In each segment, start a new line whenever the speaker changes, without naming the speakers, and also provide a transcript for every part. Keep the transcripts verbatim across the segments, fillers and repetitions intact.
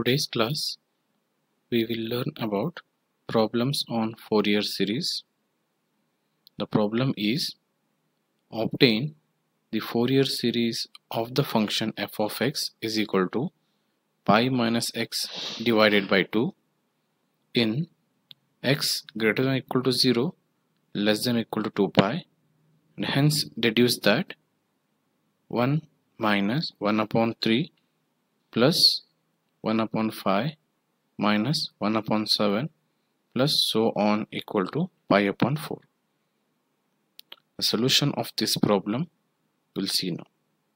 today's class, we will learn about problems on Fourier series. The problem is obtain the Fourier series of the function f of x is equal to pi minus x divided by two in x greater than or equal to zero, less than or equal to two pi, and hence deduce that one minus one upon three plus one upon five minus one upon seven plus so on equal to pi upon four. The solution of this problem we'll see now.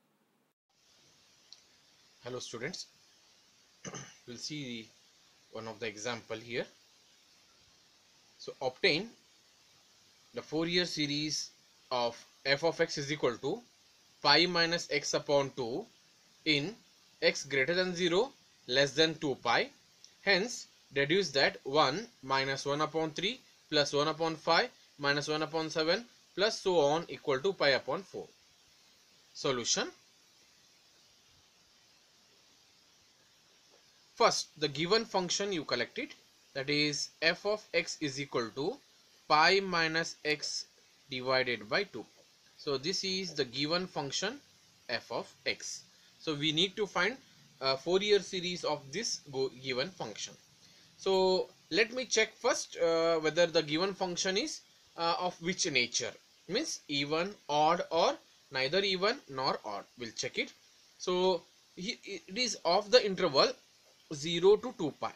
Hello students, we'll see one of the example here. So obtain the Fourier series of f of x is equal to pi minus x upon two in x greater than zero, less than two pi. Hence deduce that one minus one upon three plus one upon five minus one upon seven plus so on equal to pi upon four. Solution. First, the given function you collect it, that is f of x is equal to pi minus x divided by two. So this is the given function f of x. So we need to find a Fourier series of this given function. So let me check first uh, whether the given function is uh, of which nature, means even, odd, or neither even nor odd. We'll check it. So it is of the interval zero to two pi.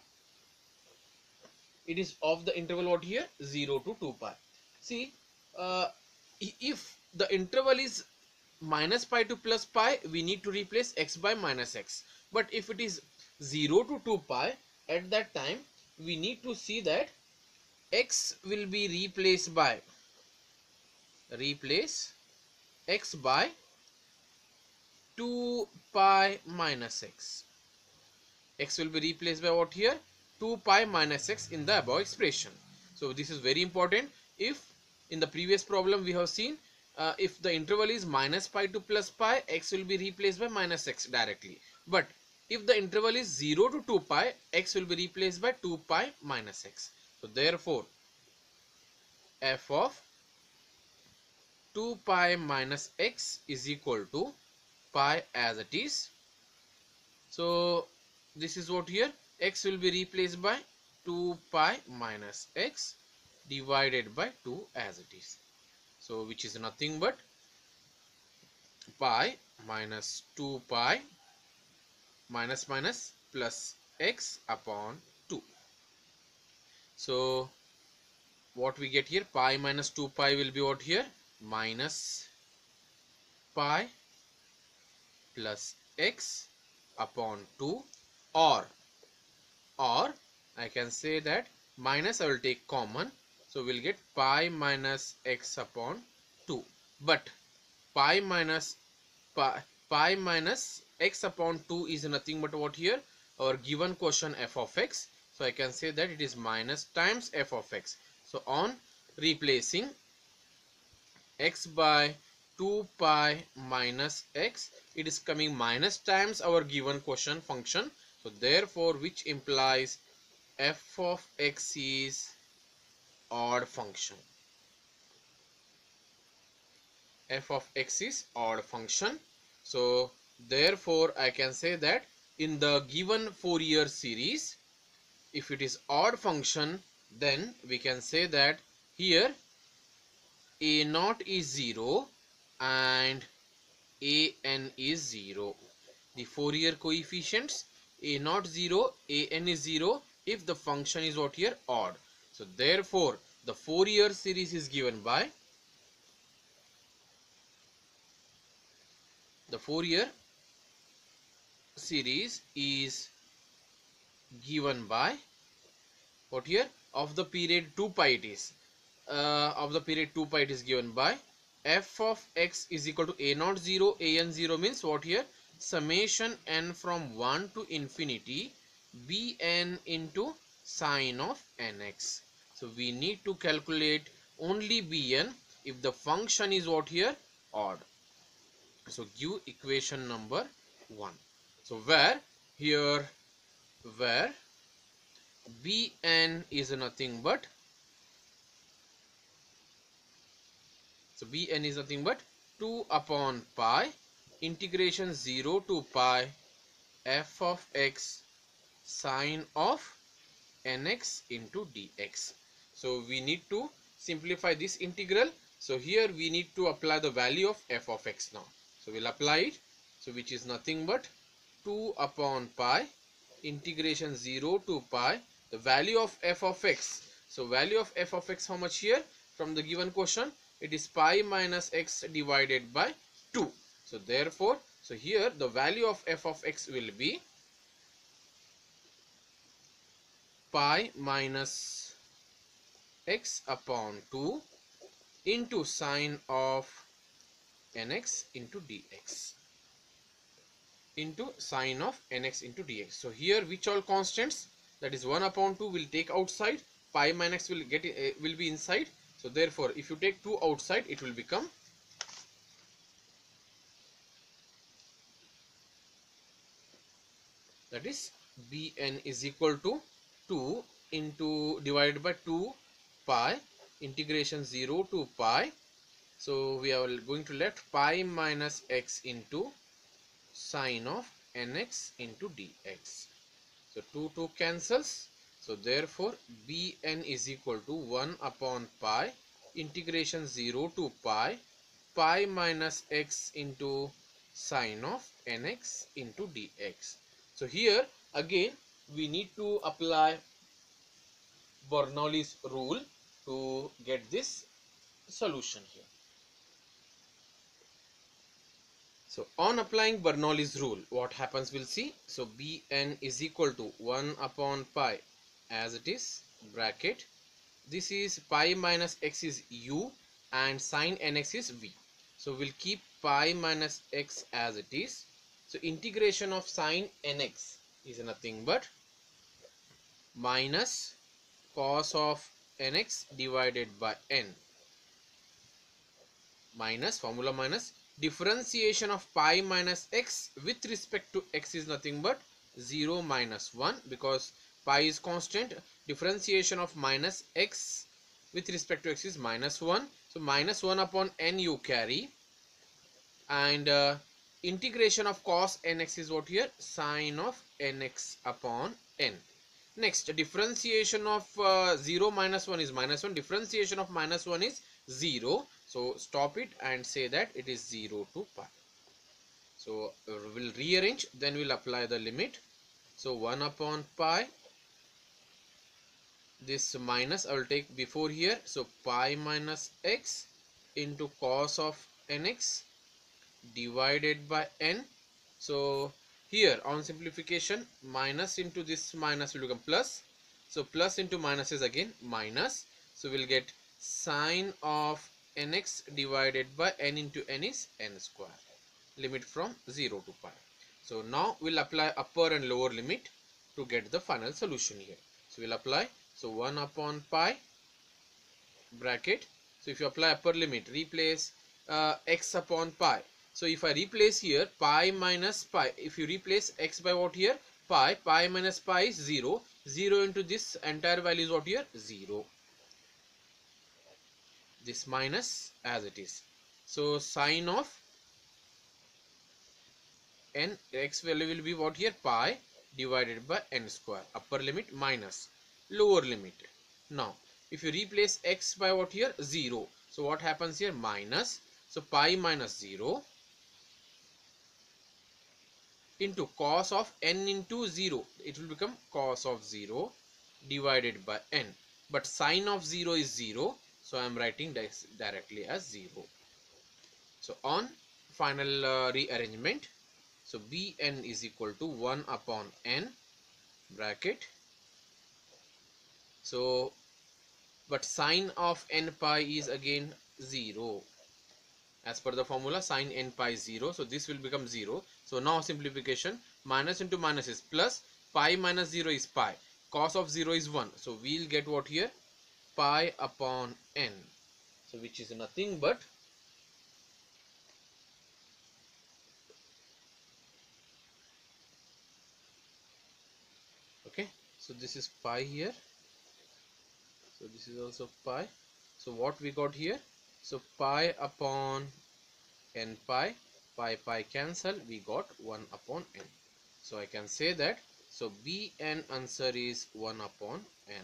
It is of the interval what here? zero to two pi. See, uh, if the interval is minus pi to plus pi, we need to replace x by minus x. But if it is zero to two pi, at that time we need to see that x will be replaced by replace x by two pi minus x. X will be replaced by what here? two pi minus x in the above expression. So this is very important. If in the previous problem we have seen uh, if the interval is minus pi to plus pi, x will be replaced by minus x directly. But if the interval is zero to two pi, x will be replaced by two pi minus x. So therefore f of two pi minus x is equal to pi as it is. So this is what here, x will be replaced by two pi minus x divided by two as it is. So which is nothing but pi minus two pi minus minus plus x upon two. So what we get here, pi minus two pi will be what here? Minus pi plus x upon two, or or I can say that minus I will take common, so we'll get pi minus x upon two. But pi minus pi, pi minus x upon two is nothing but what here? Our given quotient f of x. So I can say that it is minus times f of x. So on replacing x by two pi minus x, it is coming minus times our given quotient function. So therefore which implies f of x is odd function. F of x is odd function. So therefore I can say that in the given Fourier series, if it is odd function, then we can say that here a naught is zero and a n is zero. The Fourier coefficients a naught zero, a n is zero if the function is what here? Odd. So therefore the Fourier series is given by the Fourier series is given by what here? Of the period two pi it is. Uh, of the period two pi it is given by f of x is equal to a naught zero, a n zero means what here? Summation n from one to infinity bn into sine of nx. So we need to calculate only bn if the function is what here? Odd. So give equation number one. So where here where Bn is nothing but, so Bn is nothing but two upon pi integration zero to pi f of x sine of nx into dx. So we need to simplify this integral. So here we need to apply the value of f of x now. So we'll apply it. So which is nothing but two upon pi integration zero to pi the value of f of x. So value of f of x, how much here from the given question? It is pi minus x divided by two. So therefore, so here the value of f of x will be pi minus x upon two into sine of nx into dx, into sine of nx into dx. So here which all constants, that is one upon two, will take outside, pi minus will get uh, will be inside. So therefore if you take two outside, it will become that is Bn is equal to two into divided by two pi integration zero to pi. So we are going to let pi minus x into sine of nx into dx. So two two cancels. So therefore Bn is equal to one upon pi integration zero to pi pi minus x into sine of nx into dx. So here again we need to apply Bernoulli's rule to get this solution here. So on applying Bernoulli's rule, what happens we'll see. So Bn is equal to one upon pi as it is, bracket, this is pi minus x is u and sine nx is v. So we'll keep pi minus x as it is. So integration of sine nx is nothing but minus cos of nx divided by n, minus formula minus differentiation of pi minus x with respect to x is nothing but zero minus one, because pi is constant. Differentiation of minus x with respect to x is minus one. So minus one upon n you carry, and uh, integration of cos nx is what here? Sine of nx upon n. Next, differentiation of uh, zero minus one is minus one. Differentiation of minus one is zero. So stop it and say that it is zero to pi. So uh, we'll rearrange, then we'll apply the limit. So one upon pi, this minus I will take before here. So pi minus x into cos of nx divided by n. So here on simplification, minus into this minus will become plus. So plus into minus is again minus. So we'll get sine of nx divided by n into n is n square. Limit from zero to pi. So now we'll apply upper and lower limit to get the final solution here. So we'll apply. So one upon pi, bracket. So if you apply upper limit, replace uh, x upon pi. So if I replace here pi minus pi, if you replace x by what here? Pi, pi minus pi is zero. zero into this entire value is what here? zero. This minus as it is. So sine of n, x value will be what here? Pi divided by n square. Upper limit minus lower limit. Now if you replace x by what here? zero. So what happens here? Minus. So pi minus zero into cos of n into zero. It will become cos of zero divided by n. But sine of zero is zero. So I am writing this directly as zero. So on final uh, rearrangement, so Bn is equal to one upon n, bracket. So but sine of n pi is again zero. As per the formula, sine n pi is zero. So this will become zero. So now simplification, minus into minus is plus. Pi minus zero is pi. Cos of zero is one. So we'll get what here? Pi upon n. So which is nothing but So this is pi here, so this is also pi. So what we got here, so pi upon n pi, pi pi cancel, we got one upon n. So I can say that, so Bn answer is one upon n.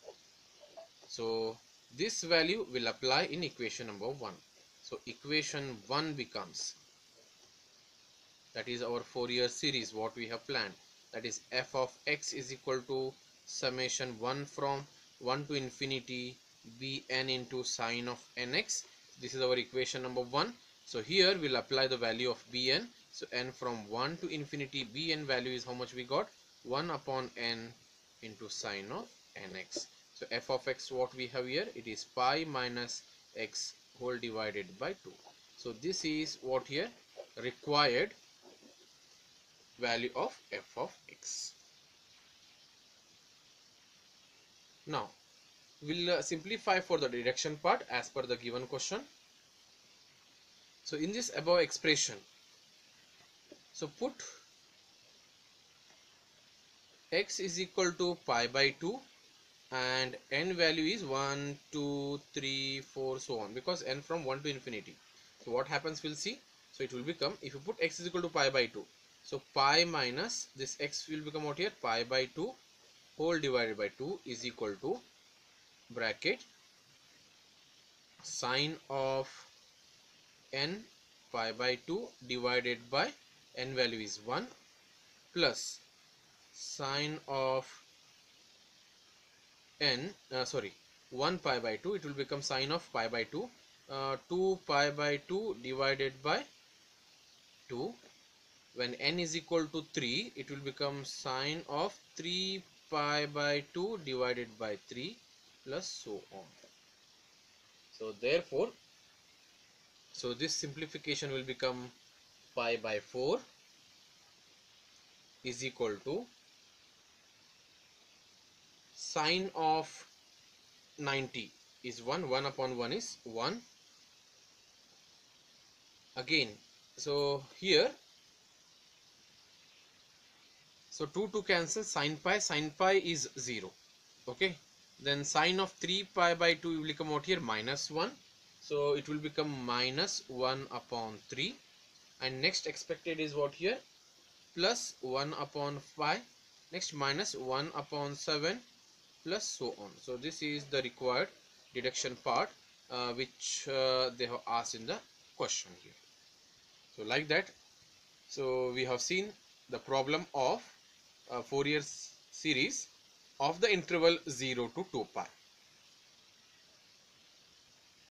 So this value will apply in equation number one. So equation one becomes, that is our Fourier series what we have planned, that is f of x is equal to summation one from one to infinity bn into sine of nx. This is our equation number one. So here we'll apply the value of bn. So n from one to infinity, bn value is how much we got, one upon n into sine of nx. So f of x, what we have here, it is pi minus x whole divided by two. So this is what here required value of f of x. Now we'll uh, simplify for the deduction part as per the given question. So in this above expression, so put x is equal to pi by two and n value is one, two, three, four, so on, because n from one to infinity. So what happens, we'll see. So it will become, if you put x is equal to pi by two, so pi minus this x will become what here, pi by two whole divided by two is equal to bracket sine of n pi by two divided by n value is one plus sine of n uh, sorry one pi by two, it will become sine of pi by two, uh, two pi by two divided by two. When n is equal to three, it will become sine of three pi by two divided by three plus so on. So therefore, so this simplification will become pi by four is equal to sine of ninety is one, one upon one is one. Again, so here, so two to cancel, sine pi, sine pi is zero. Okay, then sine of three pi by two will become out here minus one. So it will become minus one upon three. And next expected is what here, plus one upon five. Next minus one upon seven plus so on. So this is the required deduction part uh, which uh, they have asked in the question here. So like that, so we have seen the problem of uh, Fourier series of the interval zero to two pi.